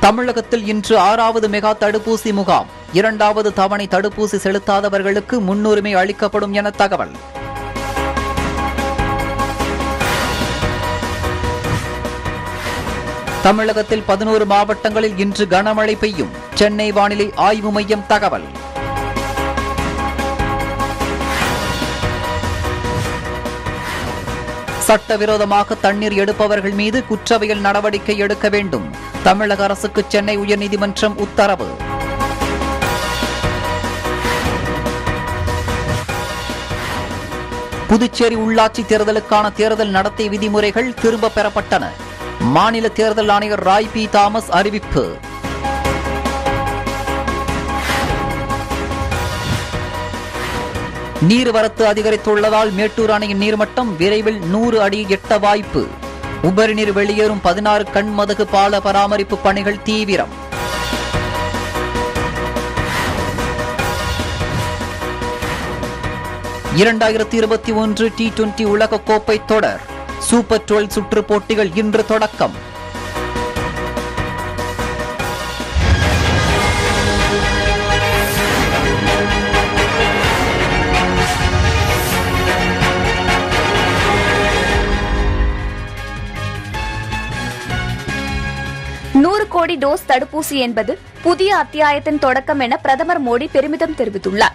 தமிழகத்தில் இன்று 6வது மெகா தடுப்பூசி முகாம். 2வது தவணை தடுப்பூசி செலுத்தாதவர்களுக்கு முன்னுரிமை அளிக்கப்படும் என தகவல். தமிழகத்தில் 11 மாவட்டங்களில் இன்று கனமழை பெய்யும். சென்னை வானிலை ஆய்வு மையம் தகவல். சட்டவிரோதமாக தண்ணீர் எடுப்பவர்கள் மீது குற்றவியல் நடவடிக்கை எடுக்க வேண்டும். தமிழக அரசுக்கு சென்னை உயர்நீதிமன்றம் உத்தரவு. புதுச்சேரி உள்ளாட்சி தேர்தலுக்கான தேர்தல் நடத்தை விதிமுறைகள் திரும்ப பெறப்பட்டன. மாநில தேர்தல் ஆணையர் ராய் பி தாமஸ் அறிவிப்பு. நீர்வரத்து அதிகரித்துள்ளதால் மேட்டூர் அணையின் நீர்மட்டம் விரைவில் 100 அடி எட்ட வாய்ப்பு. உபரி நீர் வெளியேறும் 16 கண்மதகு பால பராமரிப்பு பணிகள் தீவிரம். T20 உலக கோப்பை தொடர் சூப்பர் 12 சுற்று போட்டிகள் இன்று தொடக்கம். கோடி டோஸ் தடுப்பூசி என்பது புதிய அத்தியாயத்தின் தொடக்கம் என பிரதமர் மோடி பெருமிதம் தெரிவித்துள்ளார்.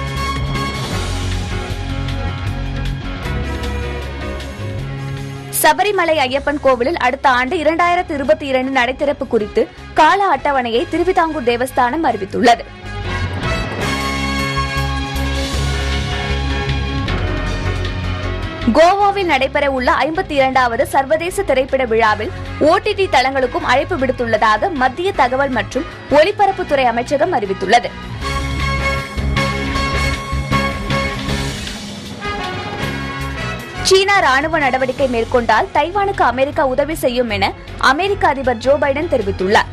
சபரிமலை ஐயப்பன் கோவிலில் அடுத்த ஆண்டு 2022 நடைதிறப்பு குறித்து கால அட்டவணையை திருவிதாங்கூர் தேவஸ்தானம் அறிவித்துள்ளது. கோவாவில் நடைபெற உள்ள 52வது சர்வதேச திரைப்பட விழாவில் OTT தளங்களுக்கும் அழைப்பு விடுத்துள்ளதாக மத்திய தகவல் மற்றும் ஒலிபரப்புத்துறை அமைச்சகம் அறிவித்துள்ளது. சீனா ராணுவ நடவடிக்கை மேற்கொண்டால் தைவானுக்கு அமெரிக்கா உதவி செய்யும் என அமெரிக்க அதிபர் ஜோ பைடன் தெரிவித்துள்ளார்.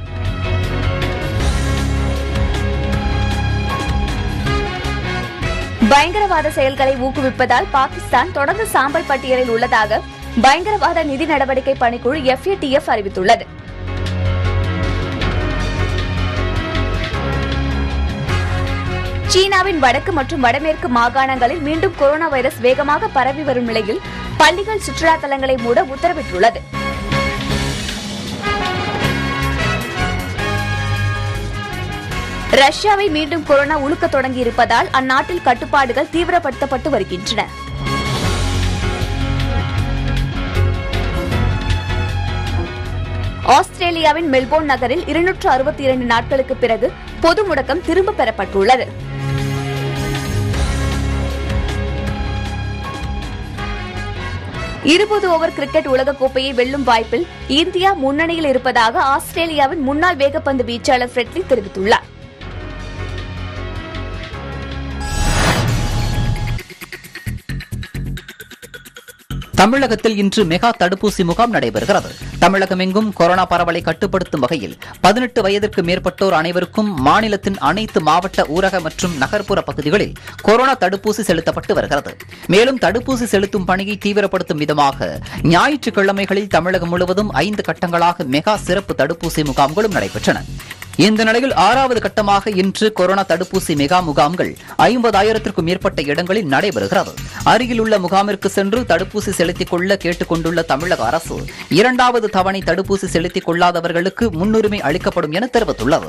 பயங்கரவாத செயல்களை ஊக்குவிப்பதால் பாகிஸ்தான் தொடர்ந்து சாம்பல் பட்டியலில் உள்ளதாக பயங்கரவாத நிதி நடவடிக்கை பணிக்குழு FATF அறிவித்துள்ளது. சீனாவின் வடக்கு மற்றும் வடமேற்கு மாகாணங்களில் மீண்டும் கொரோனா வைரஸ் வேகமாக பரவி வரும் நிலையில் பள்ளிகள் சுற்றுலா தலங்களை மூட உத்தரவிட்டுள்ளது. ரஷ்யாவை மீண்டும் கொரோனா உழுக்க தொடங்கியிருப்பதால் அந்நாட்டில் கட்டுப்பாடுகள் தீவிரப்படுத்தப்பட்டு வருகின்றன. ஆஸ்திரேலியாவின் மெல்போர்ன் நகரில் 262 நாட்களுக்கு பிறகு பொது முடக்கம் திரும்ப பெறப்பட்டுள்ளது. இருபது ஓவர் கிரிக்கெட் உலகக்கோப்பையை வெல்லும் வாய்ப்பில் இந்தியா முன்னணியில் இருப்பதாக ஆஸ்திரேலியாவின் முன்னாள் வேகப்பந்து வீச்சாளர் ஃப்ரெட்லி தெரிவித்துள்ளார். தமிழகத்தில் இன்று மெகா தடுப்பூசி முகாம் நடைபெறுகிறது. தமிழகமெங்கும் கொரோனா பரவலை கட்டுப்படுத்தும் வகையில் 18 வயதிற்கு மேற்பட்டோர் அனைவருக்கும் மாநிலத்தின் அனைத்து மாவட்ட ஊரக மற்றும் நகர்ப்புற பகுதிகளில் கொரோனா தடுப்பூசி செலுத்தப்பட்டு வருகிறது. மேலும் தடுப்பூசி செலுத்தும் பணியை தீவிரப்படுத்தும் விதமாக ஞாயிற்றுக்கிழமைகளில் தமிழகம் முழுவதும் 5 கட்டங்களாக மெகா சிறப்பு தடுப்பூசி முகாம்களும் நடைபெற்றன. இந்த நிலையில் 6வது கட்டமாக இன்று கொரோனா தடுப்பூசி மெகா முகாம்கள் 50,000க்கும் மேற்பட்ட இடங்களில் நடைபெறுகிறது. அருகில் உள்ள முகாமிற்கு சென்று தடுப்பூசி செலுத்திக் கொள்ள கேட்டுக் கொண்டுள்ள தமிழக அரசு 2வது தவணை தடுப்பூசி செலுத்திக் கொள்ளாதவர்களுக்கு முன்னுரிமை அளிக்கப்படும் என தெரிவித்துள்ளது.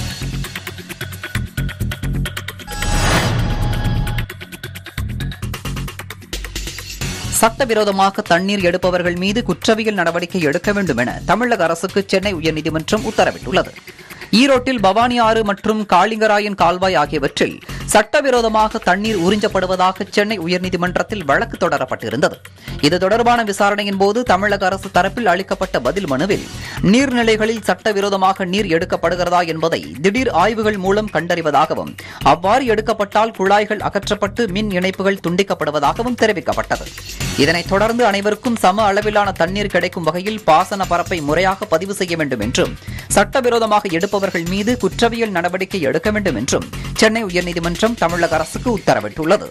சட்டவிரோதமாக தண்ணீர் எடுப்பவர்கள் மீது குற்றவியல் நடவடிக்கை எடுக்க வேண்டும் என தமிழக அரசுக்கு சென்னை உயர்நீதிமன்றம் உத்தரவிட்டுள்ளது. ஈரோட்டில் பவானி ஆறு மற்றும் காளிங்கராயன் கால்வாய் ஆகியவற்றில் சட்டவிரோதமாக தண்ணீர் உறிஞ்சப்படுவதாக சென்னை உயர்நீதிமன்றத்தில் வழக்கு தொடரப்பட்டிருந்தது. இது தொடர்பான விசாரணையின் போது தமிழக அரசு தரப்பில் அளிக்கப்பட்ட பதில் மனுவில் நீர்நிலைகளில் சட்டவிரோதமாக நீர் எடுக்கப்படுகிறதா என்பதை திடீர் ஆய்வுகள் மூலம் கண்டறிவதாகவும் அவ்வாறு எடுக்கப்பட்டால் குழாய்கள் அகற்றப்பட்டு மின் இணைப்புகள் துண்டிக்கப்படுவதாகவும் தெரிவிக்கப்பட்டது. இதனைத் தொடர்ந்து அனைவருக்கும் சம அளவிலான தண்ணீர் கிடைக்கும் வகையில் பாசன பரப்பை முறையாக பதிவு செய்ய வேண்டும் என்றும் சட்டவிரோதமாக எடுப்பவர்கள் மீது குற்றவியல் நடவடிக்கை எடுக்க வேண்டும் என்றும் சென்னை உயர்நீதிமன்றம் தமிழக அரசுக்கு உத்தரவிட்டுள்ளது.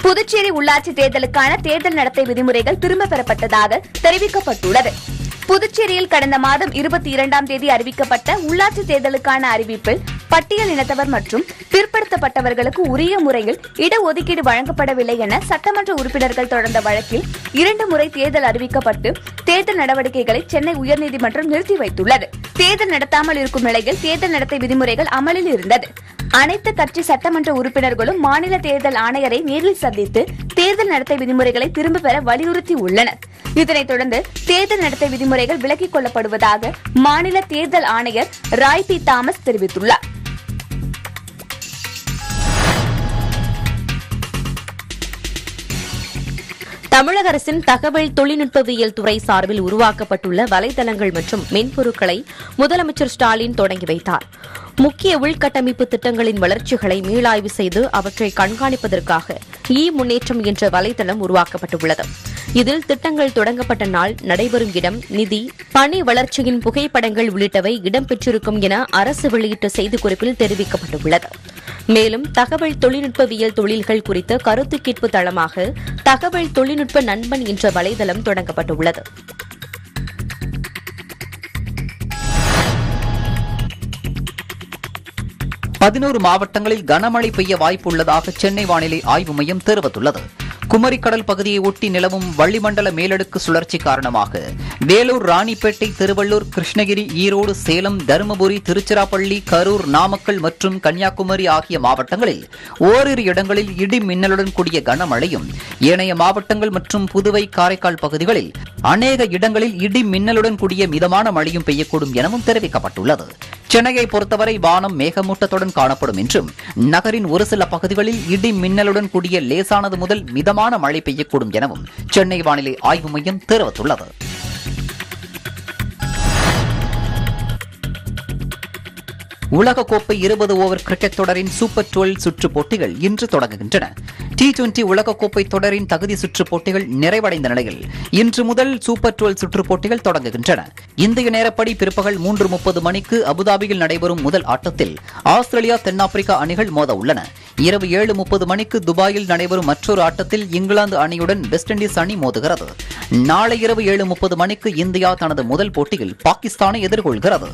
புதுச்சேரி உள்ளாட்சி தேர்தலுக்கான தேர்தல் நடத்தை விதிமுறைகள் திரும்பப் பெறப்பட்டதாக தெரிவிக்கப்பட்டுள்ளது. புதுச்சேரியில் கடந்த மாதம் 22ஆம் தேதி அறிவிக்கப்பட்ட உள்ளாட்சி தேர்தலுக்கான அறிவிப்பில் பட்டியல் இனத்தவர் மற்றும் பிற்படுத்தப்பட்டவர்களுக்கு உரிய முறையில் இடஒதுக்கீடு வழங்கப்படவில்லை என சட்டமன்ற உறுப்பினர்கள் தொடர்ந்த வழக்கில் 2 முறை தேர்தல் அறிவிக்கப்பட்டு தேர்தல் நடவடிக்கைகளை சென்னை உயர்நீதிமன்றம் நிறுத்தி வைத்துள்ளது. தேர்தல் நடத்தாமல் இருக்கும் நிலையில் தேர்தல் நடத்தை விதிமுறைகள் அமலில் இருந்தது. அனைத்து கட்சி சட்டமன்ற உறுப்பினர்களும் மாநில தேர்தல் ஆணையரை நேரில் சந்தித்து தேர்தல் நடத்தை விதிமுறைகளை திரும்பப் பெற வலியுறுத்தி உள்ளனர். இதனைத் தொடர்ந்து தேர்தல் நடத்தை விதிமுறைகள் விலக்கிக் கொள்ளப்படுவதாக மாநில தேர்தல் ஆணையர் ராய் பி தாமஸ் தெரிவித்துள்ளார். தமிழக அரசின் தகவல் தொழில்நுட்பவியல் துறை சார்பில் உருவாக்கப்பட்டுள்ள வலைதளங்கள் மற்றும் மென்பொருட்களை முதலமைச்சர் ஸ்டாலின் தொடங்கி வைத்தார். முக்கிய உள்கட்டமைப்பு திட்டங்களின் வளர்ச்சிகளை மீளாய்வு செய்து அவற்றை கண்காணிப்பதற்காக முன்னேற்றம் என்ற வலைதளம் உருவாக்கப்பட்டுள்ளது. இதில் திட்டங்கள் தொடங்கப்பட்ட நாள், நடைபெறும் இடம், நிதி, பணி வளர்ச்சியின் புகைப்படங்கள் உள்ளிட்டவை இடம்பெற்றிருக்கும் என அரசு வெளியிட்ட செய்திக்குறிப்பில் தெரிவிக்கப்பட்டுள்ளது. மேலும் தகவல் தொழில்நுட்பவியல் தொழில்கள் குறித்த கருத்து கேட்பு தளமாக தகவல் தொழில்நுட்ப நண்பன் என்ற வலைதளம் தொடங்கப்பட்டுள்ளது. பதினோரு மாவட்டங்களில் கனமழை பெய்ய வாய்ப்புள்ளதாக சென்னை வானிலை ஆய்வு மையம் தெரிவித்துள்ளது. குமரிக்கடல் பகுதியை ஒட்டி நிலவும் வளிமண்டல மேலடுக்கு சுழற்சி காரணமாக வேலூர், ராணிப்பேட்டை, திருவள்ளூர், கிருஷ்ணகிரி, ஈரோடு, சேலம், தருமபுரி, திருச்சிராப்பள்ளி, கரூர், நாமக்கல் மற்றும் கன்னியாகுமரி ஆகிய மாவட்டங்களில் ஓரிரு இடங்களில் இடி மின்னலுடன் கூடிய கனமழையும், ஏனைய மாவட்டங்கள் மற்றும் புதுவை, காரைக்கால் பகுதிகளில் அநேக இடங்களில் இடி மின்னலுடன் கூடிய மிதமான மழையும் பெய்யக்கூடும் எனவும் தெரிவிக்கப்பட்டுள்ளது. சென்னையை பொறுத்தவரை வானம் மேகமூட்டத்துடன் காணப்படும் என்றும் நகரின் ஒரு சில பகுதிகளில் இடி மின்னலுடன் கூடிய லேசானது முதல் மிதமான மழை பெய்யக்கூடும் எனவும் சென்னை வானிலை ஆய்வு மையம் தெரிவித்துள்ளது. உலகக்கோப்பை 20 ஓவர் கிரிக்கெட் தொடரின் சூப்பர் 12 சுற்றுப் போட்டிகள் இன்று தொடங்குகின்றன. T20 உலகக்கோப்பை தொடரின் தகுதி சுற்றுப் போட்டிகள் நிறைவடைந்த நிலையில் இன்று முதல் சூப்பர் 12 சுற்றுப் போட்டிகள் தொடங்குகின்றன. இந்திய நேரப்படி பிற்பகல் 3:30 மணிக்கு அபுதாபியில் நடைபெறும் முதல் ஆட்டத்தில் ஆஸ்திரேலியா, தென்னாப்பிரிக்கா அணிகள் மோத உள்ளன. இரவு 7:30 மணிக்கு துபாயில் நடைபெறும் மற்றொரு ஆட்டத்தில் இங்கிலாந்து அணியுடன் வெஸ்ட் இண்டீஸ் அணி மோதுகிறது. நாளை இரவு 7:30 மணிக்கு இந்தியா தனது முதல் போட்டியில் பாகிஸ்தானை எதிர்கொள்கிறது.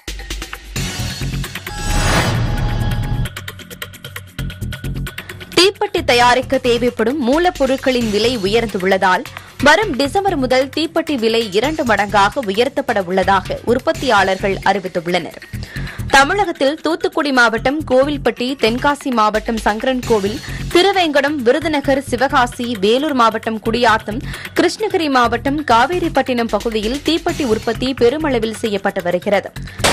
தீப்பெட்டி தயாரிக்க தேவைப்படும் மூலப்பொருட்களின் விலை உயர்ந்துள்ளதால் வரும் டிசம்பர் முதல் தீப்பெட்டி விலை 2 மடங்காக உயர்த்தப்பட உள்ளதாக உற்பத்தியாளர்கள் அறிவித்துள்ளனர். தமிழகத்தில் தூத்துக்குடி மாவட்டம் கோவில்பட்டி, தென்காசி மாவட்டம் சங்கரன்கோவில், திருவேங்கடம், விருதுநகர், சிவகாசி, வேலூர் மாவட்டம் குடியாத்தம், கிருஷ்ணகிரி மாவட்டம் காவேரிப்பட்டினம் பகுதியில் தீப்பெட்டி உற்பத்தி பெருமளவில் செய்யப்பட்டு வருகிறது.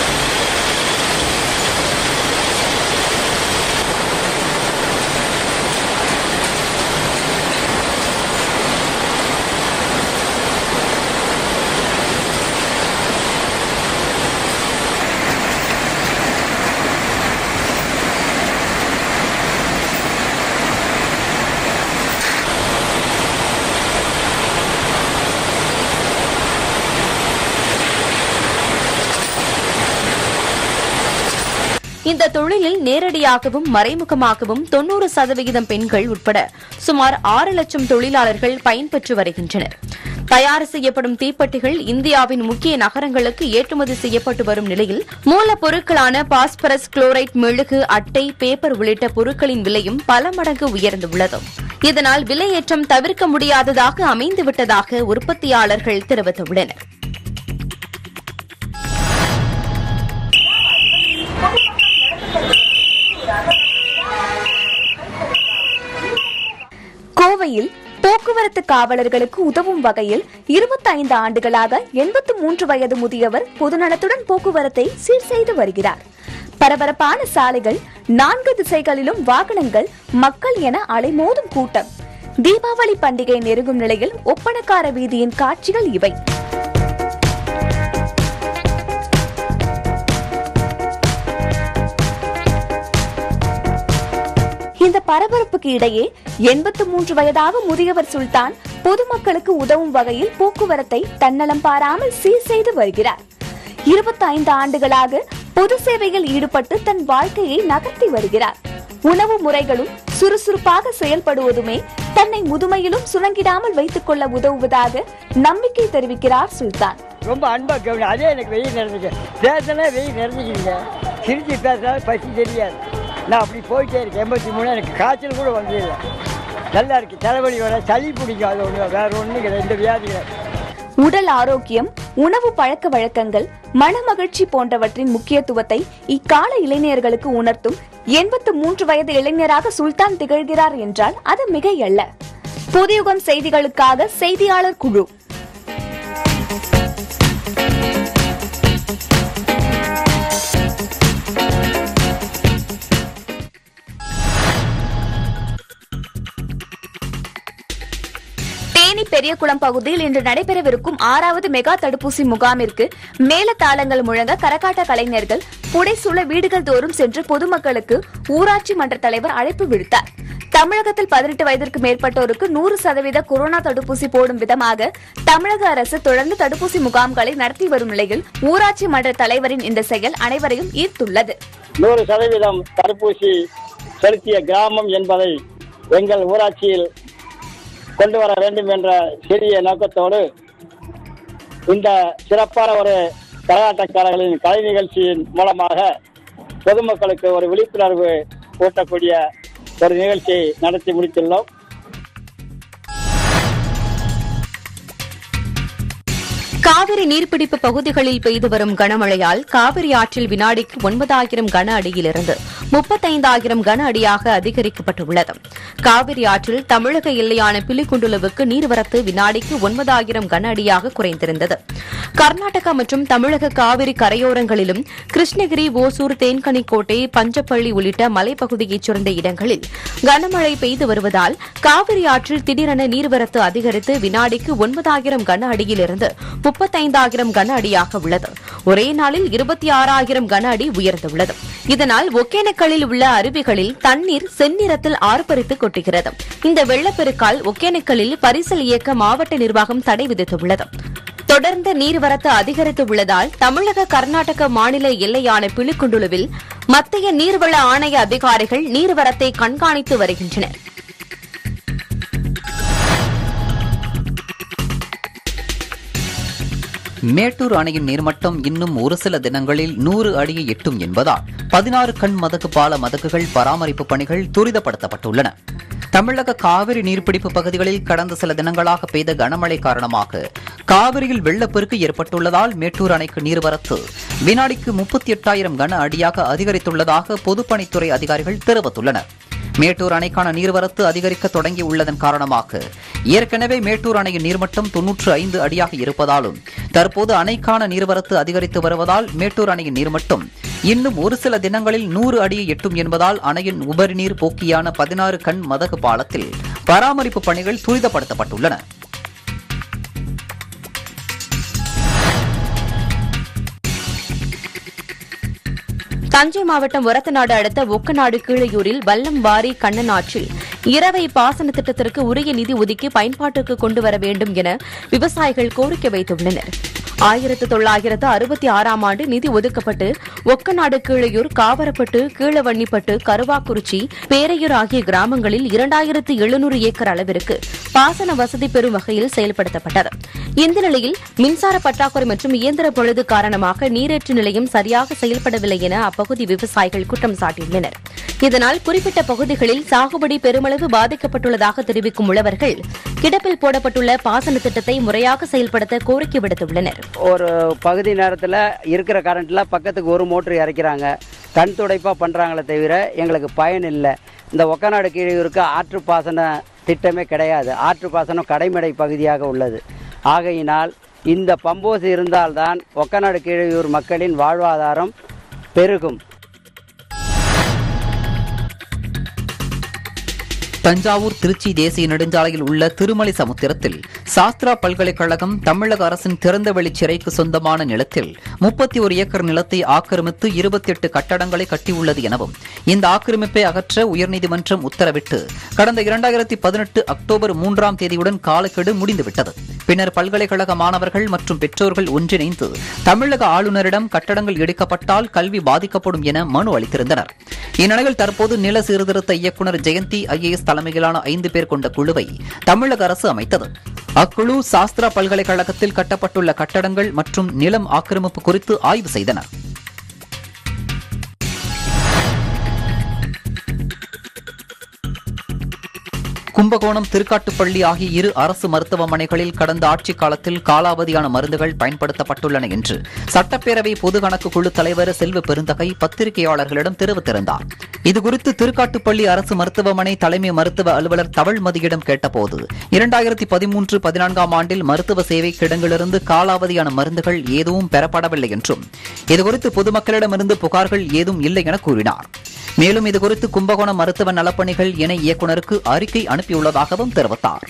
இந்த தொழிலில் நேரடியாகவும் மறைமுகமாகவும் 90% பெண்கள் உட்பட சுமார் 6 லட்சம் தொழிலாளர்கள் பயன்பெற்று வருகின்றனர். தயார் செய்யப்படும் தீப்பெட்டிகள் இந்தியாவின் முக்கிய நகரங்களுக்கு ஏற்றுமதி செய்யப்பட்டு வரும் நிலையில் மூலப்பொருட்களான பாஸ்பரஸ், குளோரைட், மெழுகு, அட்டை, பேப்பர் உள்ளிட்ட பொருட்களின் விலையும் பல மடங்கு உயர்ந்துள்ளது. இதனால் விலையேற்றம் தவிர்க்க முடியாததாக அமைந்துவிட்டதாக உற்பத்தியாளர்கள் தெரிவித்துள்ளனர். கோவையில் போக்குவரத்து காவலர்களுக்கு உதவும் வகையில் 25 ஆண்டுகளாக 83 வயது முதியவர் பொதுநலத்துடன் போக்குவரத்தை சீர் செய்து வருகிறார். பரபரப்பான சாலைகள், 4 திசைகளிலும் வாகனங்கள், மக்கள் என அலைமோதும் கூட்டம். தீபாவளி பண்டிகை நெருங்கும் நிலையில் ஒப்பனக்கார வீதியின் காட்சிகள் இவை. இந்த பரபரப்புக்கு இடையே 83 வயதாக முதியவர் சுல்தான் பொதுமக்களுக்கு உதவும் வகையில் போக்குவரத்தை தன்னலம் பாராமல் சீர் செய்து வருகிறார். 25 ஆண்டுகளாக பொது சேவையில் ஈடுபட்டு தன் வாழ்க்கையை நகர்த்தி வருகிறார். உணவு முறைகளும் சுறுசுறுப்பாக செயல்படுவதுமே தன்னை முதுமையிலும் சுணங்கிடாமல் வைத்துக் கொள்ள உதவுவதாக நம்பிக்கை தெரிவிக்கிறார் சுல்தான். ரொம்ப அன்பா கவனி. அதே எனக்கு வெயில் நிறைஞ்சிக்க பேசினா வெயில் நிறைஞ்சிக்கிறீங்க. சிரிச்சு பேசினாலும் பசி தெரியாது. நான் அப்படி போயிட்டே இருக்கேன். 83 எனக்கு காய்ச்சல் கூட வந்ததில்லை. நல்லா இருக்கு. தலைவலி வர சளி பிடிக்கும். அது ஒன்று வேற ஒன்றும் கிடையாது. இந்த வியாதிகள் உடல் ஆரோக்கியம், உணவு பழக்க வழக்கங்கள், மனமகிழ்ச்சி போன்றவற்றின் முக்கியத்துவத்தை இக்கால இளைஞர்களுக்கு உணர்த்தும் 83 வயது இளைஞராக சுல்தான் திகழ்கிறார் என்றால் அது மிகையல்ல. புதுயுகம் செய்திகளுக்காக செய்தியாளர் குழு. பெரியகுளம் பகுதியில் இன்று நடைபெறவிருக்கும் 6வது மெகா தடுப்பூசி முகாமிற்கு மேலதாளங்கள் முழங்க கரகாட்ட கலைஞர்கள் புடைசூழ வீடுகள் தோறும் சென்று பொதுமக்களுக்கு ஊராட்சி மன்ற தலைவர் அழைப்பு விடுத்தார். தமிழகத்தில் 18 வயதிற்கு மேற்பட்டோருக்கு 100% கொரோனா தடுப்பூசி போடும் விதமாக தமிழக அரசு தொடர்ந்து தடுப்பூசி முகாம்களை நடத்தி வரும் நிலையில் ஊராட்சி மன்ற தலைவரின் இந்த செயல் அனைவரையும் ஈர்த்துள்ளது. 100% தடுப்பூசி செலுத்திய கிராமம் என்பதை எங்கள் ஊராட்சியில் கொண்டு வர வேண்டும் என்ற சிறிய நோக்கத்தோடு இந்த சிறப்பான ஒரு கரகாட்டக்காரர்களின் கலை நிகழ்ச்சியின் மூலமாக பொதுமக்களுக்கு ஒரு விழிப்புணர்வு ஊட்டக்கூடிய ஒரு நிகழ்ச்சியை நடத்தி முடித்துள்ளோம். காவிரி நீர்பிடிப்பு பகுதிகளில் பெய்து வரும் கனமழையால் காவிரி ஆற்றில் வினாடிக்கு 9,000 கன அடியிலிருந்து 35,000 கன அடியாக அதிகரிக்கப்பட்டுள்ளது. காவிரி ஆற்றில் தமிழக எல்லையான பிலிகுண்டுலுவுக்கு நீர்வரத்து வினாடிக்கு 9,000 கன அடியாக குறைந்திருந்தது. கர்நாடகா மற்றும் தமிழக காவிரி கரையோரங்களிலும் கிருஷ்ணகிரி, ஓசூர், தேன்கனிக்கோட்டை, பஞ்சப்பள்ளி உள்ளிட்ட மலைப்பகுதியைச் சேர்ந்த இடங்களில் கனமழை பெய்து வருவதால் காவிரி ஆற்றில் திடீரென நீர்வரத்து அதிகரித்து வினாடிக்கு 9,000 கன அடியிலிருந்து 35,000 கன அடியாக உள்ளது. ஒரே நாளில் 26,000 கன அடி உயர்ந்துள்ளது. இதனால் ஒகேனக்கலில் உள்ள அருவிகளில் தண்ணீர் செந்நிறத்தில் ஆர்ப்பரித்து கொட்டுகிறது. இந்த வெள்ளப்பெருக்கால் ஒகேனக்கலில் பரிசல் இயக்க மாவட்ட நிர்வாகம் தடை விதித்துள்ளது. தொடர்ந்து நீர்வரத்து அதிகரித்து உள்ளதால் தமிழக கர்நாடக மாநில எல்லையான பிலிகுண்டுலுவில் மத்திய நீர்வள ஆணைய அதிகாரிகள் நீர்வரத்தை கண்காணித்து வருகின்றனர். மேட்டூர் அணையின் நீர்மட்டம் இன்னும் ஒரு சில தினங்களில் 100 அடியை எட்டும் என்பதால் 16 கண் மதகு பால மதகுகள் பராமரிப்பு பணிகள் துரிதப்படுத்தப்பட்டுள்ளன. தமிழக காவிரி நீர்பிடிப்பு பகுதிகளில் கடந்த சில தினங்களாக பெய்த கனமழை காரணமாக காவிரியில் வெள்ளப்பெருக்கு ஏற்பட்டுள்ளதால் மேட்டூர் அணைக்கு நீர்வரத்து வினாடிக்கு 38,000 கன அடியாக அதிகரித்துள்ளதாக பொதுப்பணித்துறை அதிகாரிகள் தெரிவித்துள்ளனர். மேட்டூர் அணைக்கான நீர்வரத்து அதிகரிக்க தொடங்கியுள்ளதன் காரணமாக ஏற்கனவே மேட்டூர் அணையின் நீர்மட்டம் 95 அடியாக இருப்பதாலும் தற்போது அணைக்கான நீர்வரத்து அதிகரித்து வருவதால் மேட்டூர் அணையின் நீர்மட்டம் இன்னும் ஒரு சில தினங்களில் 100 அடியை எட்டும் என்பதால் அணையின் உபரி நீர் போக்கியான 16 கண் மதகு பாலத்தில் பராமரிப்பு பணிகள் துரிதப்படுத்தப்பட்டுள்ளன. தஞ்சை மாவட்டம் ஒரத்தநாடு அடுத்த ஒக்கநாடு கீழையூரில் வல்லம் வாரி கண்ணன் ஆற்றில் இரவை பாசன திட்டத்திற்கு உரிய நிதி ஒதுக்கி பயன்பாட்டுக்கு கொண்டுவர வேண்டும் என விவசாயிகள் கோரிக்கை வைத்துள்ளனர். 1966ஆம் ஆண்டு நிதி ஒதுக்கப்பட்டு ஒக்கநாடு கீழையூர், காவரப்பட்டு, கீழவன்னிப்பட்டு, கருவாக்குறிச்சி, பேரையூர் ஆகிய கிராமங்களில் 2700 ஏக்கர் அளவிற்கு பாசன வசதி பெறும் வகையில் செயல்படுத்தப்பட்டது. இந்த நிலையில் மின்சார பற்றாக்குறை மற்றும் இயந்திர பழுது காரணமாக நீரேற்று நிலையம் சரியாக செயல்படவில்லை என அப்பகுதி விவசாயிகள் குற்றம் சாட்டியுள்ளனர். இதனால் குறிப்பிட்ட பகுதிகளில் சாகுபடி பெருமளவு பாதிக்கப்பட்டுள்ளதாக தெரிவிக்கும் உழவர்கள் கிடப்பில் போடப்பட்டுள்ள பாசன திட்டத்தை முறையாக செயல்படுத்த கோரிக்கை விடுத்துள்ளனர். ஒரு பகுதி நேரத்தில் இருக்கிற கரண்ட்ல பக்கத்துக்கு ஒரு மோட்டர் இறக்கிறாங்க. கண் துடைப்பா பண்றாங்களே தவிர எங்களுக்கு பயன் இல்லை. இந்த ஒக்கநாடு கீழையூருக்கு ஆற்று பாசன திட்டமே கிடையாது. ஆற்று பாசனம் கடைமடை பகுதியாக உள்ளது. ஆகையினால் இந்த பம்போஸ் இருந்தால்தான் ஒக்கநாடு கீழையூர் மக்களின் வாழ்வாதாரம் பெருகும். தஞ்சாவூர் திருச்சி தேசிய நெடுஞ்சாலையில் உள்ள திருமலை சமுத்திரத்தில் சாஸ்திரா பல்கலைக்கழகம் தமிழக அரசின் திறந்தவெளி சிறைக்கு சொந்தமான நிலத்தில் 31 ஏக்கர் நிலத்தை ஆக்கிரமித்து 28 கட்டடங்களை கட்டியுள்ளது எனவும் இந்த ஆக்கிரமிப்பை அகற்ற உயர்நீதிமன்றம் உத்தரவிட்டு கடந்த 2018 அக்டோபர் 3ஆம் தேதியுடன் காலக்கெடு முடிந்துவிட்டது. பின்னர் பல்கலைக்கழக மாணவர்கள் மற்றும் பெற்றோர்கள் ஒன்றிணைந்து தமிழக ஆளுநரிடம் கட்டடங்கள் இடிக்கப்பட்டால் கல்வி பாதிக்கப்படும் என மனு அளித்திருந்தனர். இந்நிலையில் தற்போது நில சீர்திருத்த இயக்குநர் ஜெயந்தி IAS தலைமையிலான 5 பேர் கொண்ட குழுவை தமிழக அரசு அமைத்தது. அக்குழு சாஸ்திரா பல்கலைக்கழகத்தில் கட்டப்பட்டுள்ள கட்டடங்கள் மற்றும் நிலம் ஆக்கிரமிப்பு குறித்து ஆய்வு செய்தனர். கும்பகோணம், திருக்காட்டுப்பள்ளி ஆகிய 2 அரசு மருத்துவமனைகளில் கடந்த ஆட்சிக் காலத்தில் காலாவதியான மருந்துகள் பயன்படுத்தப்பட்டுள்ளன என்று சட்டப்பேரவை பொது கணக்கு குழு தலைவர் செல்வ பெருந்தகை பத்திரிகையாளர்களிடம் தெரிவித்திருந்தார். இதுகுறித்து திருக்காட்டுப்பள்ளி அரசு மருத்துவமனை தலைமை மருத்துவ அலுவலர் தவழ்மதியிடம் கேட்டபோது 2013-14 ஆண்டில் மருத்துவ சேவை கிடங்கிலிருந்து காலாவதியான மருந்துகள் எதுவும் பெறப்படவில்லை என்றும் இதுகுறித்து பொதுமக்களிடமிருந்து புகார்கள் ஏதும் இல்லை என கூறினார். மேலும் இதுகுறித்து கும்பகோணம் மருத்துவ நலப்பணிகள் இணை இயக்குநருக்கு அறிக்கை அனுப்பியுள்ளதாகவும் தெரிவித்தார்.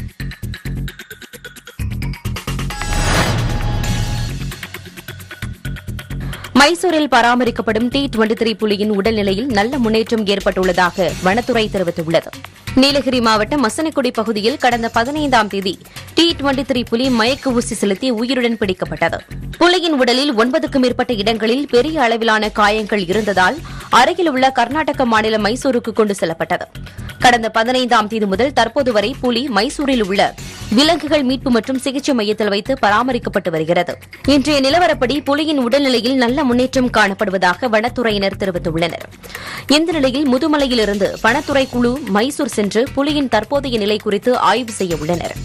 மைசூரில் பராமரிக்கப்படும் T23 புலியின் உடல்நிலையில் நல்ல முன்னேற்றம் ஏற்பட்டுள்ளதாக வனத்துறை தெரிவித்துள்ளது. நீலகிரி மாவட்டம் மசனக்குடி பகுதியில் கடந்த 15ஆம் தேதி T23 புலி மயக்க ஊசி செலுத்தி உயிருடன் பிடிக்கப்பட்டது. புலியின் உடலில் 9க்கும் மேற்பட்ட இடங்களில் பெரிய அளவிலான காயங்கள் இருந்ததால் அருகில் உள்ள கர்நாடக மாநிலம் மைசூருக்கு கொண்டு செல்லப்பட்டது. கடந்த 15ஆம் தேதி முதல் தற்போது வரை புலி மைசூரில் உள்ள விலங்குகள் மீட்பு மற்றும் சிகிச்சை மையத்தில் வைத்து பராமரிக்கப்பட்டு வருகிறது. இன்றைய நிலவரப்படி புலியின் உடல்நிலையில் நல்ல முன்னேற்றம் காணப்படுவதாக வனத்துறையினர் தெரிவித்துள்ளனர். இந்த நிலையில் முதுமலையிலிருந்து வனத்துறை குழு மைசூர் சென்று புலியின் தற்போதைய நிலை குறித்து ஆய்வு செய்ய உள்ளனர்.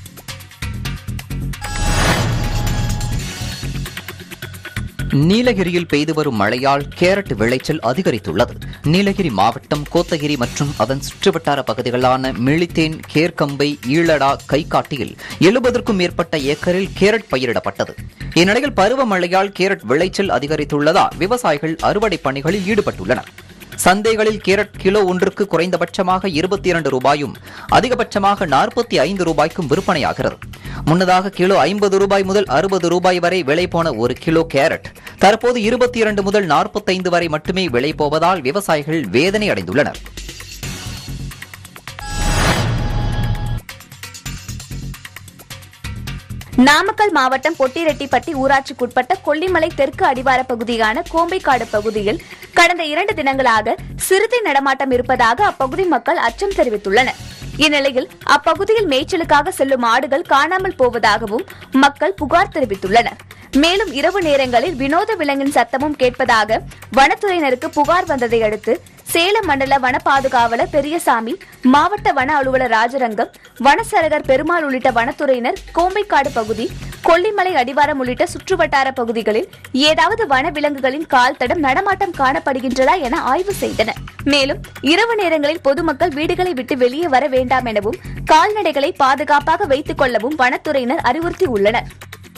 நீலகிரியில் பெய்து வரும் மழையால் கேரட் விளைச்சல் அதிகரித்துள்ளது. நீலகிரி மாவட்டம் கோத்தகிரி மற்றும் அதன் சுற்றுவட்டார பகுதிகளான மிளித்தேன், கேர்கம்பை, ஈழடா, கைகாட்டியில் 70க்கும் மேற்பட்ட ஏக்கரில் கேரட் பயிரிடப்பட்டது. இந்நிலையில் பருவமழையால் கேரட் விளைச்சல் அதிகரித்துள்ளதால் விவசாயிகள் அறுவடை பணிகளில் ஈடுபட்டுள்ளனர். சந்தைகளில் கேரட் கிலோ ஒன்றுக்கு குறைந்தபட்சமாக 22 ரூபாயும் அதிகபட்சமாக 45 ரூபாய்க்கும் விற்பனையாகிறது. முன்னதாக கிலோ 50 ரூபாய் முதல் 60 ரூபாய் வரை விலை போன 1 கிலோ கேரட் தற்போது 22 முதல் 45 வரை மட்டுமே விலை போவதால் விவசாயிகள் வேதனை அடைந்துள்ளனர். நாமக்கல் மாவட்டம் பொட்டிரெட்டிப்பட்டி ஊராட்சிக்குட்பட்ட கொல்லிமலை தெற்கு அடிவார பகுதியான கோம்பைக்காடு பகுதியில் கடந்த 2 தினங்களாக சிறுத்தை நடமாட்டம் இருப்பதாக அப்பகுதி மக்கள் அச்சம் தெரிவித்துள்ளனர். இந்நிலையில் அப்பகுதியில் மேய்ச்சலுக்காக செல்லும் ஆடுகள் காணாமல் போவதாகவும் மக்கள் புகார் தெரிவித்துள்ளனர். மேலும் இரவு நேரங்களில் வினோத விலங்கின் சத்தமும் கேட்பதாக வனத்துறையினருக்கு புகார் வந்ததை அடுத்து சேலம் மண்டல வன பாதுகாவலர் பெரியசாமி, மாவட்ட வன அலுவலர் ராஜரங்கம், வனசரகர் பெருமாள் உள்ளிட்ட வனத்துறையினர் கோம்பைக்காடு பகுதி, கொல்லிமலை அடிவாரம் உள்ளிட்ட சுற்றுவட்டார பகுதிகளில் ஏதாவது வன விலங்குகளின் கால் தடம் நடமாட்டம் காணப்படுகின்றதா என ஆய்வு செய்தனர். மேலும் இரவு நேரங்களில் பொதுமக்கள் வீடுகளை விட்டு வெளியே வர வேண்டாம் எனவும் கால்நடைகளை பாதுகாப்பாக வைத்துக் கொள்ளவும் வனத்துறையினர் அறிவுறுத்தியுள்ளனர்.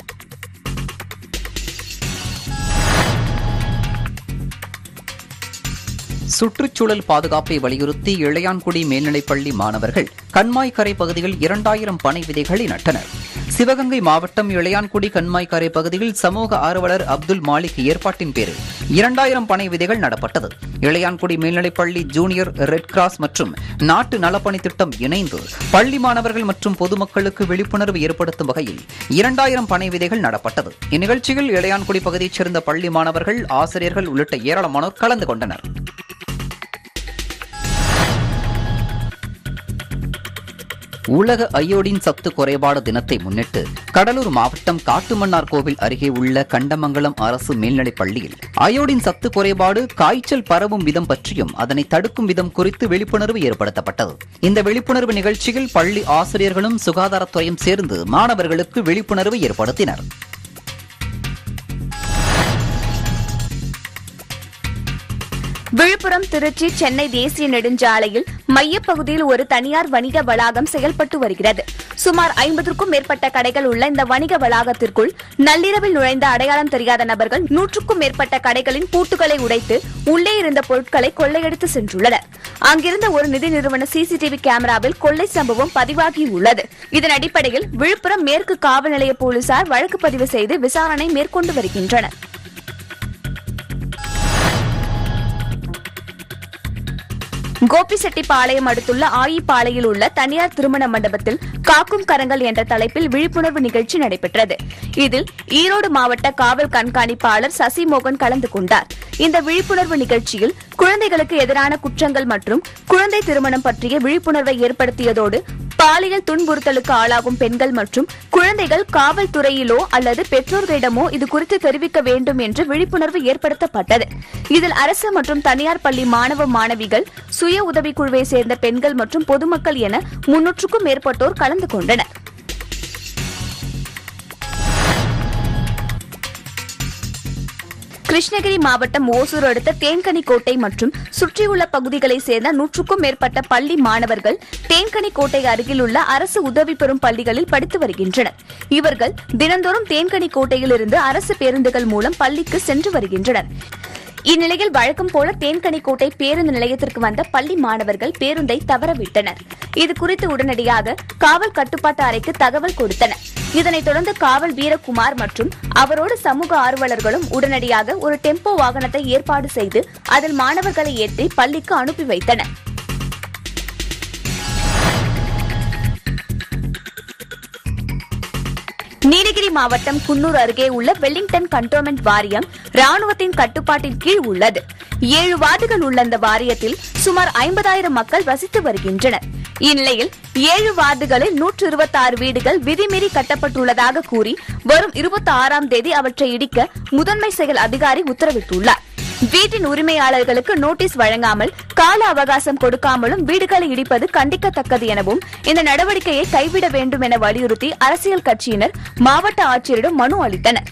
சுற்றுச்சூழல் பாதுகாப்பை வலியுறுத்தி இளையான்குடி மேல்நிலைப்பள்ளி மாணவர்கள் கண்மாய்க்கரை பகுதியில் 2000 பனை விதைகளை நட்டனர். சிவகங்கை மாவட்டம் இளையான்குடி கண்மாய்க்கரை பகுதியில் சமூக ஆர்வலர் அப்துல் மாலிக் ஏற்பாட்டின் பேரில் 2000 பனை விதைகள் நடப்பட்டது. இளையான்குடி மேல்நிலைப்பள்ளி ஜூனியர் ரெட் கிராஸ் மற்றும் நாட்டு நலப்பணி திட்டம் இணைந்து பள்ளி மாணவர்கள் மற்றும் பொதுமக்களுக்கு விழிப்புணர்வு ஏற்படுத்தும் வகையில் 2000 பனை விதைகள் நடப்பட்டது. இந்நிகழ்ச்சியில் இளையான்குடி பகுதியைச் சேர்ந்த பள்ளி மாணவர்கள், ஆசிரியர்கள் உள்ளிட்ட ஏராளமானோர் கலந்து கொண்டனர். உலக அயோடின் சத்து குறைபாடு தினத்தை முன்னிட்டு கடலூர் மாவட்டம் காட்டுமன்னார் கோவில் அருகே உள்ள கண்டமங்கலம் அரசு மேல்நிலைப் பள்ளியில் அயோடின் சத்து குறைபாடு, காய்ச்சல் பரவும் விதம் பற்றியும் அதனை தடுக்கும் விதம் குறித்து விழிப்புணர்வு ஏற்படுத்தப்பட்டது. இந்த விழிப்புணர்வு நிகழ்ச்சியில் பள்ளி ஆசிரியர்களும் சுகாதாரத்துறையும் சேர்ந்து மாணவர்களுக்கு விழிப்புணர்வு ஏற்படுத்தினர். விழுப்புரம், திருச்சி, சென்னை தேசிய நெடுஞ்சாலையில் மையப்பகுதியில் ஒரு தனியார் வணிக வளாகம் செயல்பட்டு வருகிறது. சுமார் 50க்கும் மேற்பட்ட கடைகள் உள்ள இந்த வணிக வளாகத்திற்குள் நள்ளிரவில் நுழைந்த அடையாளம் தெரியாத நபர்கள் 100க்கும் மேற்பட்ட கடைகளின் பூட்டுகளை உடைத்து உள்ளே இருந்த பொருட்களை கொள்ளையடித்து சென்றுள்ளனர். அங்கிருந்த ஒரு நிதி நிறுவன சிசிடிவி கேமராவில் கொள்ளை சம்பவம் பதிவாகியுள்ளது. இதன் அடிப்படையில் விழுப்புரம் மேற்கு காவல் நிலைய போலீசார் வழக்கு பதிவு செய்து விசாரணை மேற்கொண்டு வருகின்றனர். கோபிசெட்டிப்பாளையம் அடுத்துள்ள ஆயிப்பாளையில் உள்ள தனியார் திருமண மண்டபத்தில் காக்கும் கரங்கள் என்ற தலைப்பில் விழிப்புணர்வு நிகழ்ச்சி நடைபெற்றது. இதில் ஈரோடு மாவட்ட காவல் கண்காணிப்பாளர் சசிமோகன் கலந்து கொண்டார். இந்த விழிப்புணர்வு நிகழ்ச்சியில் குழந்தைகளுக்கு எதிரான குற்றங்கள் மற்றும் குழந்தை திருமணம் பற்றிய விழிப்புணர்வை ஏற்படுத்தியதோடு பாலியல் துன்புறுத்தலுக்கு ஆளாகும் பெண்கள் மற்றும் குழந்தைகள் காவல்துறையிலோ அல்லது பெற்றோர்களிடமோ இது குறித்து தெரிவிக்க வேண்டும் என்று விழிப்புணர்வு ஏற்படுத்தப்பட்டது. இதில் அரசு மற்றும் தனியார் பள்ளி மாணவ மாணவிகள், சுய உதவிக்குழுவை சேர்ந்த பெண்கள் மற்றும் பொதுமக்கள் என 300க்கும் மேற்பட்டோர் கலந்து கொண்டனர். கிருஷ்ணகிரி மாவட்டம் ஓசூர் அடுத்த தேன்கனிக்கோட்டை மற்றும் சுற்றியுள்ள பகுதிகளைச் சேர்ந்த 100க்கும் மேற்பட்ட பள்ளி மாணவர்கள் தேன்கனிக்கோட்டை அருகில் உள்ள அரசு உதவி பெறும் பள்ளிகளில் படித்து வருகின்றனர். இவர்கள் தினந்தோறும் தேன்கனிக்கோட்டையில் இருந்து அரசு பேருந்துகள் மூலம் பள்ளிக்கு சென்று வருகின்றனர். இந்நிலையில் வழக்கம் போல தேன்கனிக்கோட்டை பேருந்து நிலையத்திற்கு வந்த பள்ளி மாணவர்கள் பேருந்தை தவறவிட்டனர். இதுகுறித்து உடனடியாக காவல் கட்டுப்பாட்டு அறைக்கு தகவல் கொடுத்தனர். இதனைத் தொடர்ந்து காவல் வீரகுமார் மற்றும் அவரோடு சமூக ஆர்வலர்களும் உடனடியாக ஒரு டெம்போ வாகனத்தை ஏற்பாடு செய்து அதில் மாணவர்களை ஏற்றி பள்ளிக்கு அனுப்பி வைத்தனர். நீலகிரி மாவட்டம் குன்னூர் அருகே உள்ள வெல்லிங்டன் கண்டோன்மெண்ட் வாரியம் ராணுவத்தின் கட்டுப்பாட்டின் கீழ் உள்ளது. 7 வார்டுகள் உள்ள அந்த வாரியத்தில் சுமார் 50,000 மக்கள் வசித்து வருகின்றனர். இந்நிலையில் 7 வார்டுகளில் 126 வீடுகள் விதிமீறி கட்டப்பட்டுள்ளதாக கூறி வரும் 26ஆம் தேதி அவற்றை இடிக்க முதன்மை செயல் அதிகாரி உத்தரவிட்டுள்ளார். வீட்டின் உரிமையாளர்களுக்கு நோட்டீஸ் வழங்காமல் கால அவகாசம் கொடுக்காமலும் வீடுகளை இடிப்பது கண்டிக்கத்தக்கது எனவும் இந்த நடவடிக்கையை கைவிட வேண்டும் என வலியுறுத்தி அரசியல் கட்சியினர் மாவட்ட ஆட்சியரிடம் மனு அளித்தனர்.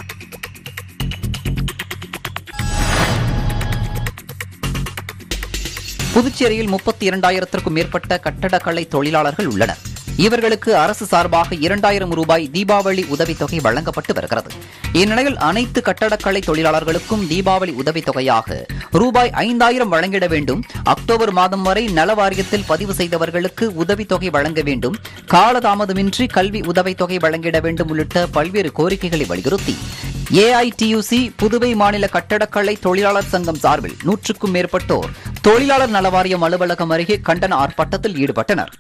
புதுச்சேரியில் 32,000க்கும் மேற்பட்ட கட்டடக்கலை தொழிலாளர்கள் உள்ளனர். இவர்களுக்கு அரசு சார்பாக 2,000 ரூபாய் தீபாவளி உதவித்தொகை வழங்கப்பட்டு வருகிறது. இந்நிலையில் அனைத்து கட்டடக்கலை தொழிலாளர்களுக்கும் தீபாவளி உதவித்தொகையாக ரூபாய் 5,000 வழங்கிட வேண்டும், அக்டோபர் மாதம் வரை நல வாரியத்தில் பதிவு செய்தவர்களுக்கு உதவித்தொகை வழங்க வேண்டும், காலதாமதமின்றி கல்வி உதவித்தொகை வழங்கிட வேண்டும் உள்ளிட்ட பல்வேறு கோரிக்கைகளை வலியுறுத்தி ஏஐடியூசி புதுவை மாநில கட்டடக்கலை தொழிலாளர் சங்கம் சார்பில் 100க்கும் மேற்பட்டோர் தொழிலாளர் நலவாரியம் அலுவலகம் அருகே கண்டன ஆர்ப்பாட்டத்தில் ஈடுபட்டனர்.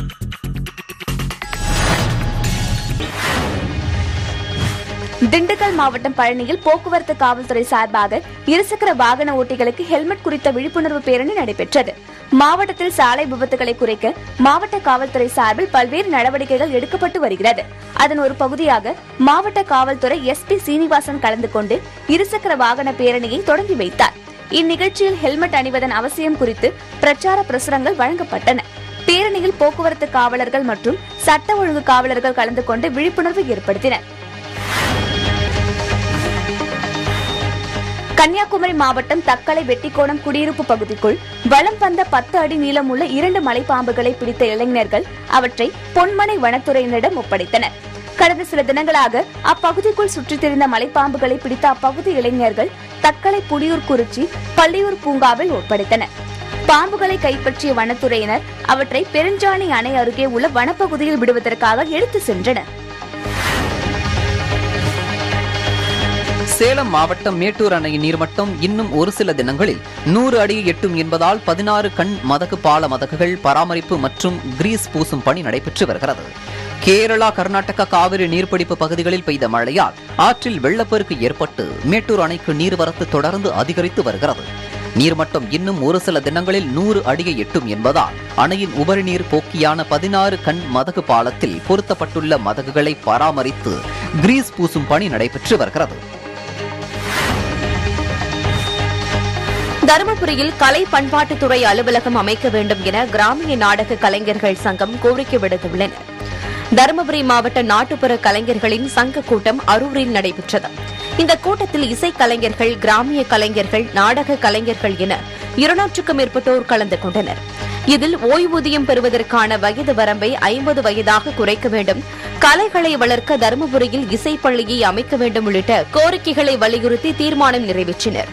திண்டுக்கல் மாவட்டம் பழனியில் போக்குவரத்து காவல்துறை சார்பாக இருசக்கர வாகன ஓட்டிகளுக்கு ஹெல்மெட் குறித்த விழிப்புணர்வு பேரணி நடைபெற்றது. மாவட்டத்தில் சாலை விபத்துகளை குறைக்க மாவட்ட காவல்துறை சார்பில் பல்வேறு நடவடிக்கைகள் எடுக்கப்பட்டு வருகிறது. அதன் ஒரு பகுதியாக மாவட்ட காவல்துறை எஸ்பி சீனிவாசன் கலந்து கொண்டு இருசக்கர வாகன பேரணியை தொடங்கி வைத்தார். இந்நிகழ்ச்சியில் ஹெல்மெட் அணிவதன் அவசியம் குறித்து பிரச்சார பிரசுரங்கள் வழங்கப்பட்டன. பேரணியில் போக்குவரத்து காவலர்கள் மற்றும் சட்ட ஒழுங்கு காவலர்கள் கலந்து கொண்டு விழிப்புணர்வு ஏற்படுத்தினர். கன்னியாகுமரி மாவட்டம் தக்கலை வெட்டிக்கோணம் குடியிருப்பு பகுதிக்குள் வலம் வந்த 10 அடி நீளமுள்ள 2 மலைப்பாம்புகளை பிடித்த இளைஞர்கள் அவற்றை பொன்மனை வனத்துறையினரிடம் ஒப்படைத்தனர். கடந்த சில தினங்களாக அப்பகுதிக்குள் சுற்றித் திரிந்த மலைப்பாம்புகளை பிடித்த அப்பகுதி இளைஞர்கள் தக்கலை புலியூர் குறிச்சி பள்ளியூர் பூங்காவில் ஒப்படைத்தனர். பாம்புகளை கைப்பற்றிய வனத்துறையினர் அவற்றை பெருஞ்சாணி அணை அருகே உள்ள வனப்பகுதியில் விடுவதற்காக எடுத்து சென்றனர். சேலம் மாவட்டம் மேட்டூர் அணையின் நீர்மட்டம் இன்னும் ஒரு சில தினங்களில் 100 அடியை எட்டும் என்பதால் 16 கண் மதகு பால மதகுகள் பராமரிப்பு மற்றும் கிரீஸ் பூசும் பணி நடைபெற்று வருகிறது. கேரளா, கர்நாடகா காவிரி நீர்பிடிப்பு பகுதிகளில் பெய்த மழையால் ஆற்றில் வெள்ளப்பெருக்கு ஏற்பட்டு மேட்டூர் அணைக்கு நீர்வரத்து தொடர்ந்து அதிகரித்து வருகிறது. நீர்மட்டம் இன்னும் ஒரு சில தினங்களில் 100 அடியை எட்டும் என்பதால் அணையின் உபரி நீர் போக்கியான 16 கண் மதகு பாலத்தில் பொருத்தப்பட்டுள்ள மதகுகளை பராமரித்து கிரீஸ் பூசும் பணி நடைபெற்று வருகிறது. தருமபுரியில் கலை பண்பாட்டுத்துறை அலுவலகம் அமைக்க வேண்டும் என கிராமிய நாடக கலைஞர்கள் சங்கம் கோரிக்கை விடுத்துள்ளனர். தருமபுரி மாவட்ட நாட்டுப்புற கலைஞர்களின் சங்க கூட்டம் அரூரில் நடைபெற்றது. இந்த கூட்டத்தில் இசைக்கலைஞர்கள், கிராமிய கலைஞர்கள், நாடக கலைஞர்கள் என 200க்கும் மேற்பட்டோர் கலந்து கொண்டனர். இதில் ஓய்வூதியம் பெறுவதற்கான வயது வரம்பை 50 வயதாக குறைக்க வேண்டும், கலைகளை வளர்க்க தருமபுரியில் இசைப்பள்ளியை அமைக்க வேண்டும் உள்ளிட்ட கோரிக்கைகளை வலியுறுத்தி தீர்மானம் நிறைவேற்றினர்.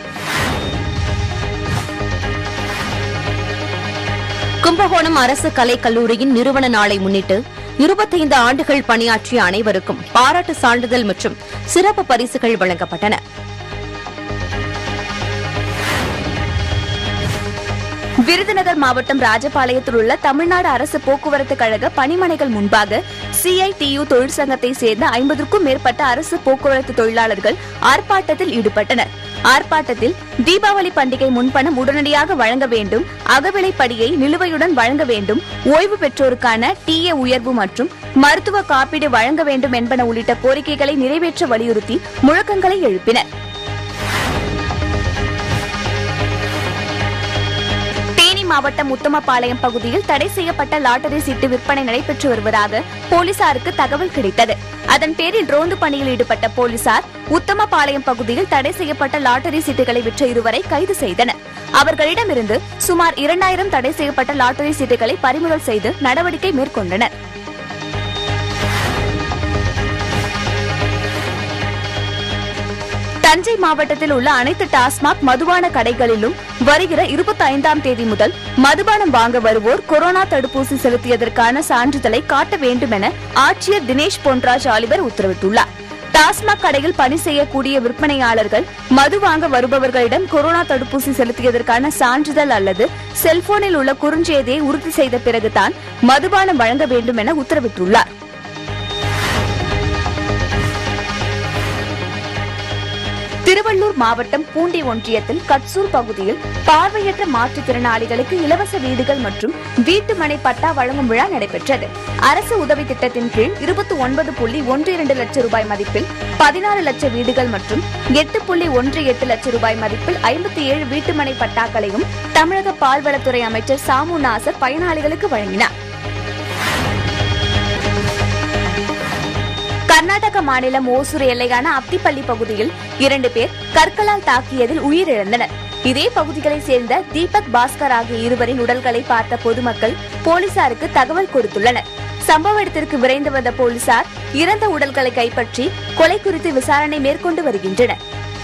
கும்பகோணம் அரசு கலைக் கல்லூரியின் நிறுவன நாளை முன்னிட்டு 25 ஆண்டுகள் பணியாற்றிய அனைவருக்கும் பாராட்டு சான்றிதழ் மற்றும் சிறப்பு பரிசுகள் வழங்கப்பட்டன. விருதுநகர் மாவட்டம் ராஜபாளையத்தில் உள்ள தமிழ்நாடு அரசு போக்குவரத்து கழக பணிமனைகள் முன்பாக CITU தொழிற்சங்கத்தை சேர்ந்த 50க்கும் மேற்பட்ட அரசு போக்குவரத்து தொழிலாளர்கள் ஆர்ப்பாட்டத்தில் ஈடுபட்டனர். ஆர்ப்பாட்டத்தில் தீபாவளி பண்டிகை முன்பணம் உடனடியாக வழங்க வேண்டும், அகவிலைப்படியை நிலுவையுடன் வழங்க வேண்டும், ஓய்வு பெற்றோருக்கான TA உயர்வு மற்றும் மருத்துவ காப்பீடு வழங்க வேண்டும் என்பன உள்ளிட்ட கோரிக்கைகளை நிறைவேற்ற வலியுறுத்தி முழக்கங்களை எழுப்பினர். மாவட்டம் உத்தமபாளையம் பகுதியில் தடை செய்யப்பட்ட லாட்டரி சீட்டு விற்பனை நடைபெற்று வருவதாக போலீசாருக்கு தகவல் கிடைத்தது. அதன் பேரில் ரோந்து பணியில் ஈடுபட்ட போலீசார் உத்தமபாளையம் பகுதியில் தடை செய்யப்பட்ட லாட்டரி சீட்டுகளை விற்ற இருவரை கைது செய்தனர். அவர்களிடமிருந்து சுமார் 2000 தடை செய்யப்பட்ட லாட்டரி சீட்டுகளை பறிமுதல் செய்து நடவடிக்கை மேற்கொண்டனர். தஞ்சை மாவட்டத்தில் உள்ள அனைத்து டாஸ்மாக் மதுபான கடைகளிலும் வருகிற 25ஆம் தேதி முதல் மதுபானம் வாங்க வருவோர் கொரோனா தடுப்பூசி செலுத்தியதற்கான சான்றிதழை காட்ட வேண்டும் என ஆட்சியர் தினேஷ் பொன்ராஜ் ஆலிவர் உத்தரவிட்டுள்ளார். டாஸ்மாக் கடையில் பணி செய்யக்கூடிய விற்பனையாளர்கள் மது வாங்க வருபவர்களிடம் கொரோனா தடுப்பூசி செலுத்தியதற்கான சான்றிதழ் அல்லது செல்போனில் உள்ள குறுஞ்செய்தியை உறுதி செய்த பிறகுதான் மதுபானம் வழங்க வேண்டும் என உத்தரவிட்டுள்ளார். திருவள்ளூர் மாவட்டம் பூண்டி ஒன்றியத்தில் கட்சூர் பகுதியில் பார்வையற்ற மாற்றுத்திறனாளிகளுக்கு இலவச வீடுகள் மற்றும் வீட்டுமனை பட்டா வழங்கும் விழா நடைபெற்றது. அரசு உதவி திட்டத்தின் கீழ் 29.12 லட்சம் ரூபாய் மதிப்பில் 16 லட்சம் வீடுகள் மற்றும் 8.18 லட்சம் ரூபாய் மதிப்பில் 57 வீட்டுமனை பட்டாக்களையும் தமிழக பால்வளத்துறை அமைச்சர் சாமு நாசர் பயனாளிகளுக்கு வழங்கினார். கர்நாடக மாநிலம் ஓசூர் எல்லையான அப்திப்பள்ளி பகுதியில் 2 பேர் கற்களால் தாக்கியதில் உயிரிழந்தனர். இதே பகுதிகளைச் சேர்ந்த தீபக் பாஸ்கர் ஆகிய இருவரின் உடல்களை பார்த்த பொதுமக்கள் போலீசாருக்கு தகவல் கொடுத்துள்ளனர். சம்பவ இடத்திற்கு விரைந்து வந்த போலீசார் இறந்த உடல்களை கைப்பற்றி கொலை குறித்து விசாரணை மேற்கொண்டு வருகின்றனர்.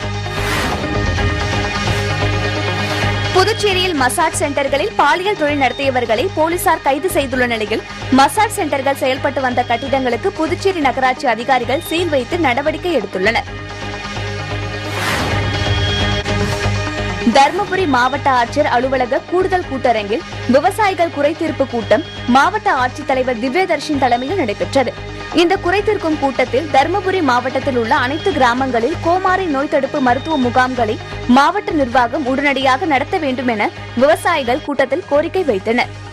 புதுச்சேரியில் மசாஜ் சென்டர்களில் பாலியல் தொழில் நடத்தியவர்களை போலீசார் கைது செய்துள்ள நிலையில் மசாஜ் சென்டர்கள் செயல்பட்டு வந்த கட்டிடங்களுக்கு புதுச்சேரி நகராட்சி அதிகாரிகள் சீல் வைத்து நடவடிக்கை எடுத்துள்ளனர். தர்மபுரி மாவட்ட ஆட்சியர் அலுவலக கூடுதல் கூட்டரங்கில் விவசாயிகள் குறைதீர்ப்பு கூட்டம் மாவட்ட ஆட்சித்தலைவர் திவ்யதர்ஷின் தலைமையில் நடைபெற்றது. இந்த குறைதீர்க்கும் கூட்டத்தில் தர்மபுரி மாவட்டத்தில் உள்ள அனைத்து கிராமங்களில் கோமாரி நோய் தடுப்பு மருத்துவ முகாம்களை மாவட்ட நிர்வாகம் உடனடியாக நடத்த வேண்டும் என விவசாயிகள் கூட்டத்தில் கோரிக்கை வைத்தனர்.